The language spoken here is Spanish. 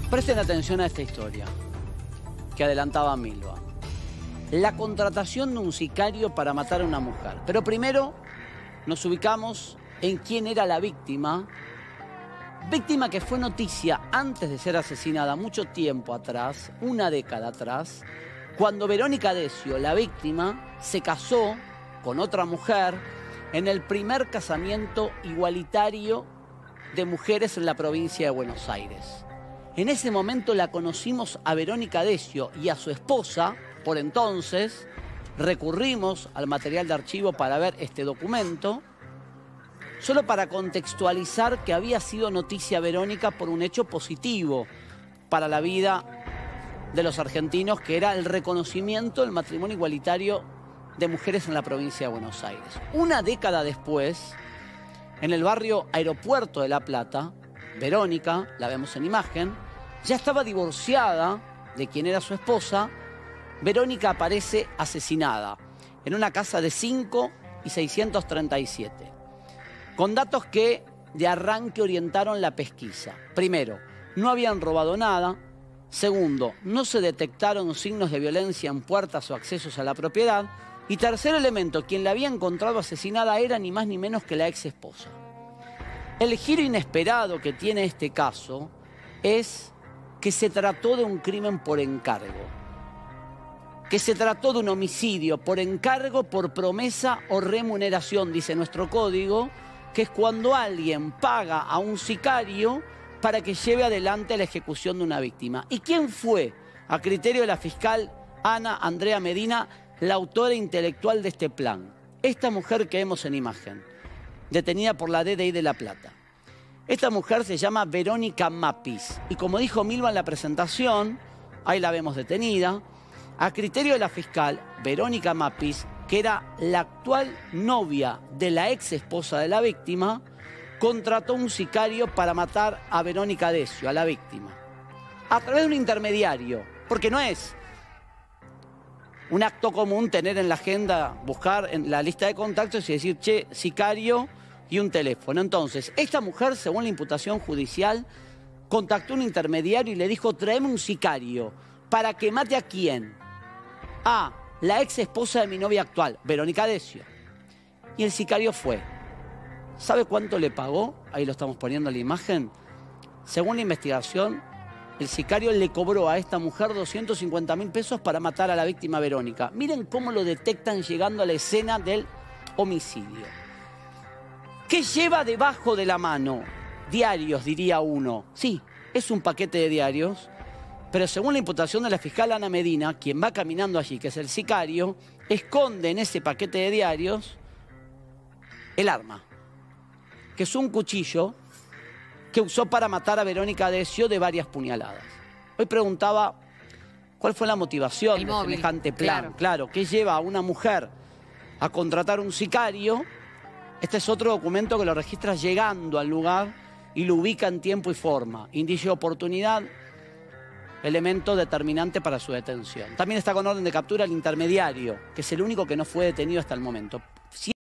Presten atención a esta historia que adelantaba Milva. La contratación de un sicario para matar a una mujer. Pero primero nos ubicamos en quién era la víctima. Víctima que fue noticia antes de ser asesinada mucho tiempo atrás, una década atrás, cuando Verónica Decio, la víctima, se casó con otra mujer en el primer casamiento igualitario de mujeres en la provincia de Buenos Aires. En ese momento la conocimos a Verónica Decio y a su esposa. Por entonces recurrimos al material de archivo para ver este documento, solo para contextualizar que había sido noticia Verónica por un hecho positivo para la vida de los argentinos, que era el reconocimiento del matrimonio igualitario de mujeres en la provincia de Buenos Aires. Una década después, en el barrio Aeropuerto de La Plata, Verónica, la vemos en imagen, ya estaba divorciada de quien era su esposa. Verónica aparece asesinada en una casa de 5 y 637, con datos que de arranque orientaron la pesquisa. Primero, no habían robado nada. Segundo, no se detectaron signos de violencia en puertas o accesos a la propiedad. Y tercer elemento, quien la había encontrado asesinada era ni más ni menos que la ex esposa. El giro inesperado que tiene este caso es que se trató de un crimen por encargo, que se trató de un homicidio por encargo, por promesa o remuneración, dice nuestro código, que es cuando alguien paga a un sicario para que lleve adelante la ejecución de una víctima. ¿Y quién fue, a criterio de la fiscal Ana Andrea Medina, la autora intelectual de este plan? Esta mujer que vemos en imagen, detenida por la DDI de La Plata. Esta mujer se llama Verónica Mappis y, como dijo Milva en la presentación, ahí la vemos detenida. A criterio de la fiscal, Verónica Mappis, que era la actual novia de la ex esposa de la víctima, contrató un sicario para matar a Verónica Decio, a la víctima, a través de un intermediario, porque no es un acto común tener en la agenda, buscar en la lista de contactos y decir, che, sicario y un teléfono. Entonces, esta mujer, según la imputación judicial, contactó un intermediario y le dijo, tráeme un sicario. ¿Para que mate a quién? A la ex esposa de mi novia actual, Verónica Decio. Y el sicario fue. ¿Sabe cuánto le pagó? Ahí lo estamos poniendo en la imagen. Según la investigación, el sicario le cobró a esta mujer 250.000 pesos para matar a la víctima Verónica. Miren cómo lo detectan llegando a la escena del homicidio. ¿Qué lleva debajo de la mano? Diarios, diría uno. Sí, es un paquete de diarios, pero según la imputación de la fiscal Ana Medina, quien va caminando allí, que es el sicario, esconde en ese paquete de diarios el arma, que es un cuchillo que usó para matar a Verónica Decio de varias puñaladas. Hoy preguntaba cuál fue la motivación de semejante plan. Claro, ¿qué lleva a una mujer a contratar un sicario? Este es otro documento que lo registra llegando al lugar y lo ubica en tiempo y forma. Indicio de oportunidad, elemento determinante para su detención. También está con orden de captura el intermediario, que es el único que no fue detenido hasta el momento.